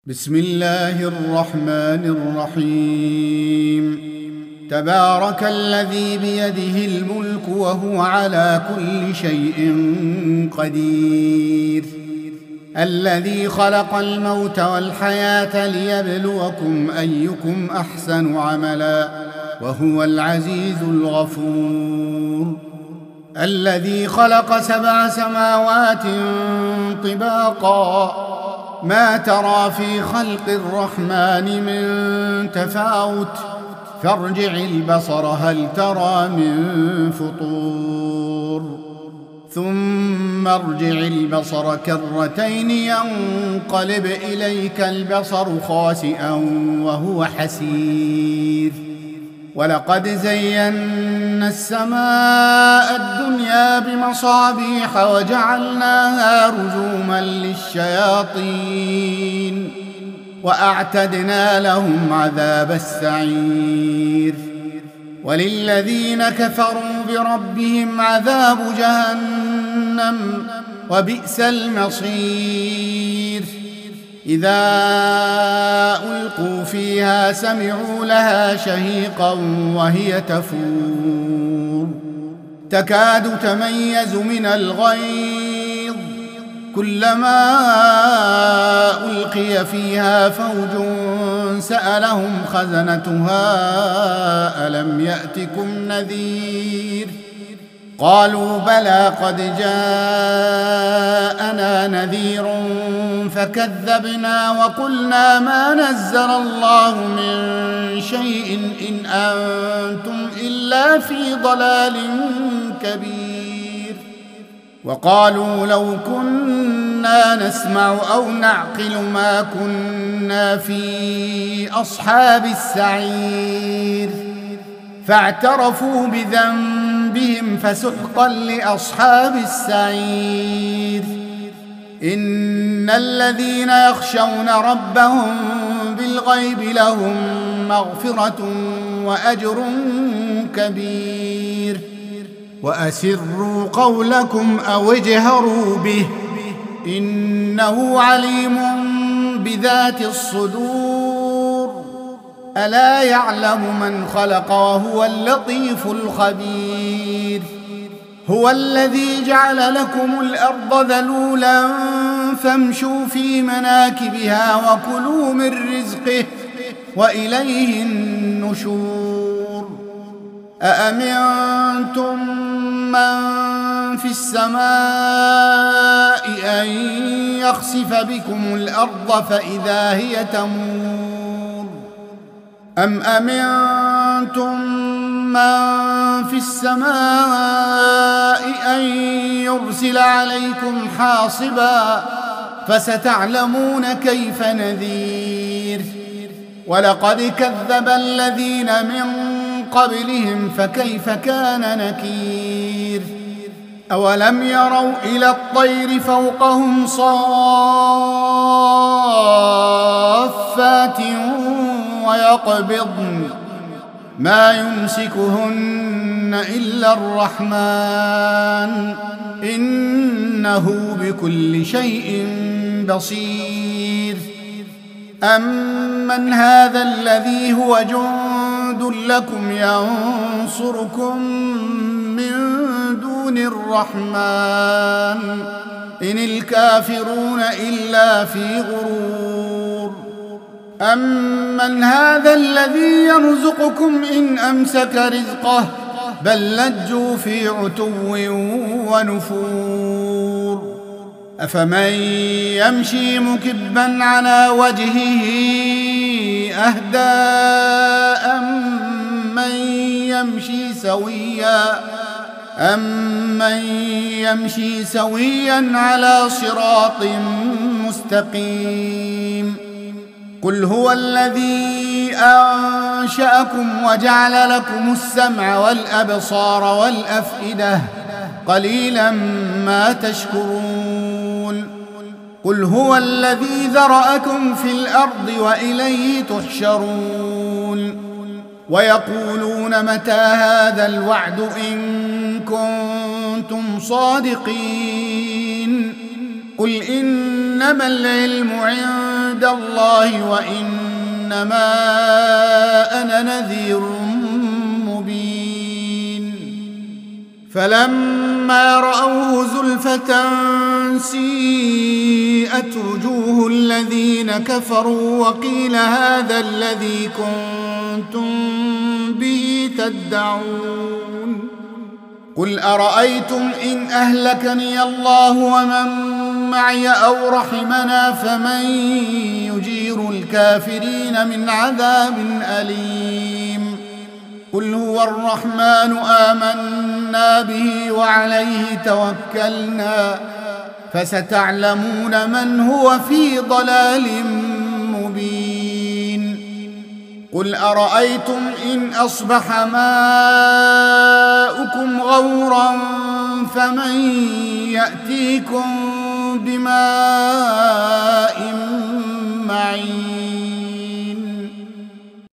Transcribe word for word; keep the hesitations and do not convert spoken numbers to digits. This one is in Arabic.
بسم الله الرحمن الرحيم. تبارك الذي بيده الملك وهو على كل شيء قدير، الذي خلق الموت والحياة ليبلوكم أيكم أحسن عملا وهو العزيز الغفور، الذي خلق سبع سماوات طباقا ما ترى في خلق الرحمن من تفاوت فارجع البصر هل ترى من فطور ثم ارجع البصر كرتين ينقلب إليك البصر خاسئا وهو حسير، ولقد زينا السماء الدنيا بمصابيح وجعلناها رجوما للشياطين وأعتدنا لهم عذاب السعير، وللذين كفروا بربهم عذاب جهنم وبئس المصير. إذا ألقوا فيها سمعوا لها شهيقا وهي تفور تكاد تميز من الغيظ، كلما ألقي فيها فوج سألهم خزنتها ألم يأتكم نذير، قالوا بلى قد جاءنا نذير فكذبنا وقلنا ما نزل الله من شيء إن أنتم إلا في ضلال كبير، وقالوا لو كنا نسمع أو نعقل ما كنا في أصحاب السعير، فاعترفوا بذنبهم فسحقا لأصحاب السعير. إن الذين يخشون ربهم بالغيب لهم مغفرة وأجر كبير، وأسروا قولكم أو اجهروا به إنه عليم بذات الصدور، ألا يعلم من خلق وهو اللطيف الخبير. هو الذي جعل لكم الأرض ذلولا فامشوا في مناكبها وكلوا من رزقه وإليه النشور. أأمنتم من في السماء أن يخسف بكم الأرض فإذا هي تمور، أم أمنتم من في السماء أن يرسل عليكم حاصبا فستعلمون كيف نذير. ولقد كذب الذين من قبلهم فكيف كان نكير. أولم يروا إلى الطير فوقهم صافات ويقبضن ما يمسكهن إلا الرحمن إنه بكل شيء بصير. أمن هذا الذي هو جند لكم ينصركم من دون الرحمن إن الكافرون إلا في غرور. أمن هذا الذي يرزقكم إن أمسك رزقه بل لجوا في عتو ونفور. أفمن يمشي مكبا على وجهه أهدى أمن يمشي سويا أمن يمشي سويا على صراط مستقيم. قل هو الذي أنشأكم وجعل لكم السمع والأبصار والأفئدة قليلا ما تشكرون. قل هو الذي ذرأكم في الأرض وإليه تحشرون. ويقولون متى هذا الوعد إن كنتم صادقين قل إنما العلم عند الله وإنما أنا نذير مبين فلما رأوه زلفة سيئت وجوه الذين كفروا وقيل هذا الذي كنتم به تدعون قل أرأيتم إن أهلكني الله ومن معي أو رحمنا فمن يجير الكافرين من عذاب أليم قل هو الرحمن آمنا به وعليه توكلنا فستعلمون من هو في ضلال مبين قل أرأيتم إن أصبح ماؤكم غورا فمن يأتيكم بماء معين